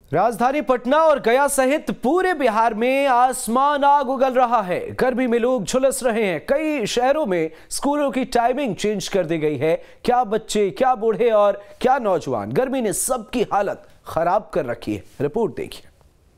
राजधानी पटना और गया सहित पूरे बिहार में आसमान आग उगल रहा है। गर्मी में लोग झुलस रहे हैं। कई शहरों में स्कूलों की टाइमिंग चेंज कर दी गई है। क्या बच्चे, क्या बूढ़े और क्या नौजवान, गर्मी ने सबकी हालत खराब कर रखी है। रिपोर्ट देखिए।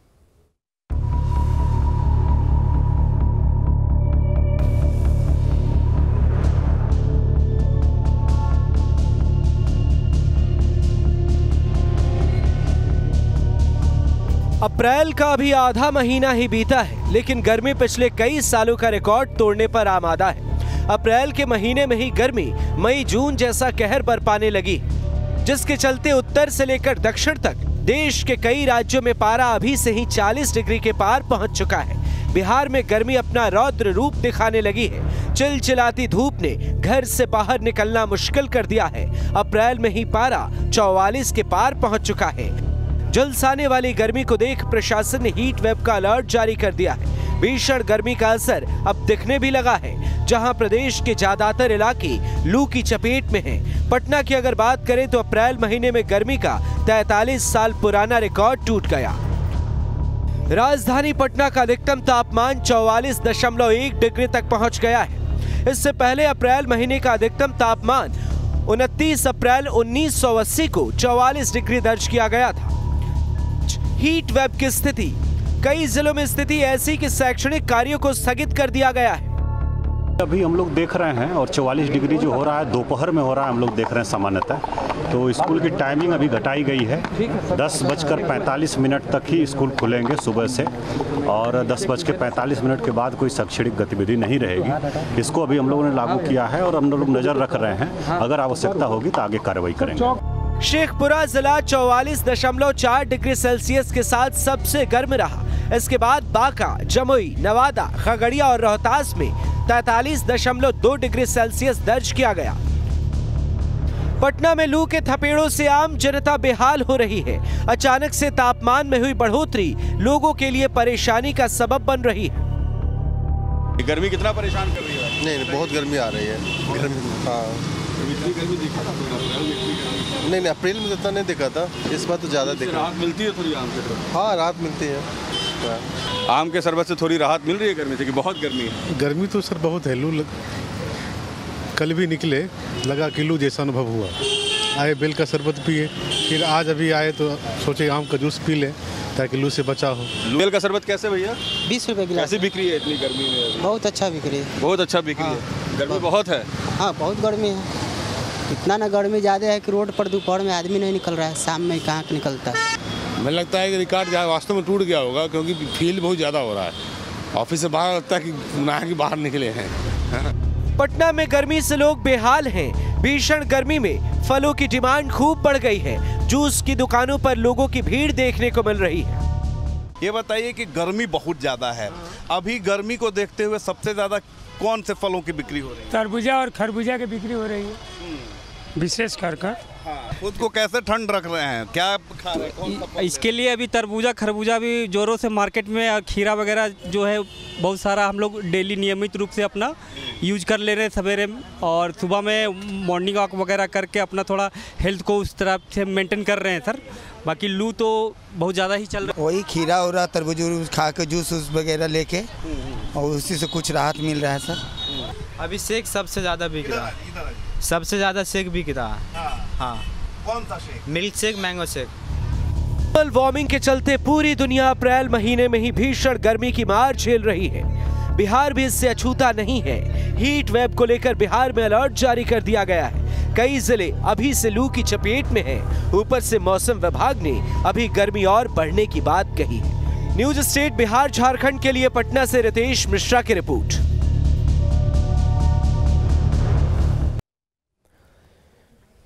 अप्रैल का अभी आधा महीना ही बीता है, लेकिन गर्मी पिछले कई सालों का रिकॉर्ड तोड़ने पर आमादा है। अप्रैल के महीने में ही गर्मी मई जून जैसा कहर बरपाने लगी, जिसके चलते उत्तर से लेकर दक्षिण तक देश के कई राज्यों में पारा अभी से ही 40 डिग्री के पार पहुंच चुका है। बिहार में गर्मी अपना रौद्र रूप दिखाने लगी है। चिलचिलाती धूप ने घर से बाहर निकलना मुश्किल कर दिया है। अप्रैल में ही पारा 44 के पार पहुंच चुका है। झुलसाने वाली गर्मी को देख प्रशासन ने हीट वेव का अलर्ट जारी कर दिया है। भीषण गर्मी का असर अब दिखने भी लगा है, जहां प्रदेश के ज्यादातर इलाके लू की चपेट में हैं। पटना की अगर बात करें तो अप्रैल महीने में गर्मी का 43 साल पुराना रिकॉर्ड टूट गया। राजधानी पटना का अधिकतम तापमान 44.1 डिग्री तक पहुंच गया है। इससे पहले अप्रैल महीने का अधिकतम तापमान 29 अप्रैल 1980 को 44 डिग्री दर्ज किया गया था। हीट वेव की स्थिति, कई जिलों में स्थिति ऐसी कि शैक्षणिक कार्यों को स्थगित कर दिया गया है। अभी हम लोग देख रहे हैं और 44 डिग्री जो हो रहा है दोपहर में हो रहा है, हम लोग देख रहे हैं सामान्यतः। तो स्कूल की टाइमिंग अभी घटाई गई है। 10:45 तक ही स्कूल खुलेंगे सुबह से, और 10:45 के बाद कोई शैक्षणिक गतिविधि नहीं रहेगी। इसको अभी हम लोगों ने लागू किया है और हम लोग नजर रख रहे हैं। अगर आवश्यकता होगी तो आगे कार्रवाई करेंगे। शेखपुरा जिला 44.4 डिग्री सेल्सियस के साथ सबसे गर्म रहा। इसके बाद बांका, जमुई, नवादा, खगड़िया और रोहतास में 43.2 डिग्री सेल्सियस दर्ज किया गया। पटना में लू के थपेड़ों से आम जनता बेहाल हो रही है। अचानक से तापमान में हुई बढ़ोतरी लोगों के लिए परेशानी का सबब बन रही है। गर्मी कितना परेशान कर रही है? नहीं, बहुत गर्मी आ रही है। नहीं, अप्रैल में इतना नहीं देखा था, इस बार तो ज़्यादा देखा। राहत मिलती है थोड़ी आम से? हाँ, राहत मिलती है। आम के शरबत से थोड़ी राहत मिल रही है गर्मी से कि बहुत गर्मी है? गर्मी तो सर बहुत है। लू कल भी निकले, लगा कि लू जैसा अनुभव हुआ। आए बेल का शरबत पिए, फिर आज अभी आए तो सोचे आम का जूस पी लें ताकि लू से बचा हो। बेल का शरबत कैसे भैया? 20 रुपए गिलास। कैसे बिक रही है इतनी गर्मी में? बहुत अच्छा बिक रही है। बहुत अच्छा बिक रही है। गर्मी बहुत है। हाँ, बहुत गर्मी है। इतना ना गर्मी ज़्यादा है कि रोड पर दोपहर में आदमी नहीं निकल रहा है, शाम में कहाँ निकलता है। मुझे लगता है कि रिकॉर्ड वास्तव में टूट गया होगा, क्योंकि फील बहुत ज़्यादा हो रहा है। ऑफिस से बाहर लगता है कि ना कि बाहर निकले हैं। पटना में गर्मी से लोग बेहाल हैं। भीषण गर्मी में फलों की डिमांड खूब बढ़ गई है। जूस की दुकानों पर लोगों की भीड़ देखने को मिल रही है। ये बताइए कि गर्मी बहुत ज़्यादा है, अभी गर्मी को देखते हुए सबसे ज़्यादा कौन से फलों की बिक्री हो रही है? तरबूजा और खरबूजा की बिक्री हो रही है विशेष कर। हाँ, खुद को कैसे ठंड रख रहे हैं, क्या खा रहे हैं, कौन सा फल? इसके लिए अभी तरबूजा खरबूजा भी जोरों से मार्केट में, खीरा वगैरह जो है बहुत सारा हम लोग डेली नियमित रूप से अपना यूज कर ले रहे हैं सवेरे में, और सुबह में मॉर्निंग वॉक वगैरह करके अपना थोड़ा हेल्थ को उस तरह से मेंटेन कर रहे हैं सर। बाकी लू तो बहुत ज़्यादा ही चल रहा है। वही खीरा हो रहा, तरबूज खा के जूस वगैरह लेके, और उसी से कुछ राहत मिल रहा है सर। अभी शेक सबसे ज़्यादा बिक रहा है। सबसे ज़्यादा शेक बिक रहा है। हाँ। कौन सा shake? Milk shake, mango shake. Global warming के चलते पूरी दुनिया अप्रैल महीने में ही भीषण गर्मी की मार झेल रही है। बिहार भी इससे अछूता नहीं है। हीट वेव को लेकर बिहार में अलर्ट जारी कर दिया गया है। कई जिले अभी से लू की चपेट में हैं। ऊपर से मौसम विभाग ने अभी गर्मी और बढ़ने की बात कही है। न्यूज स्टेट बिहार झारखंड के लिए पटना से रितेश मिश्रा की रिपोर्ट।